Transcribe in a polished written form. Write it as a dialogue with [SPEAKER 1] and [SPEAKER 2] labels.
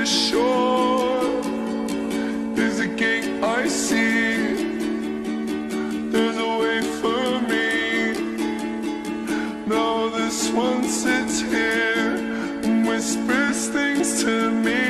[SPEAKER 1] the shore. There's a gate I see, there's a way for me. Now this one sits here and whispers things to me.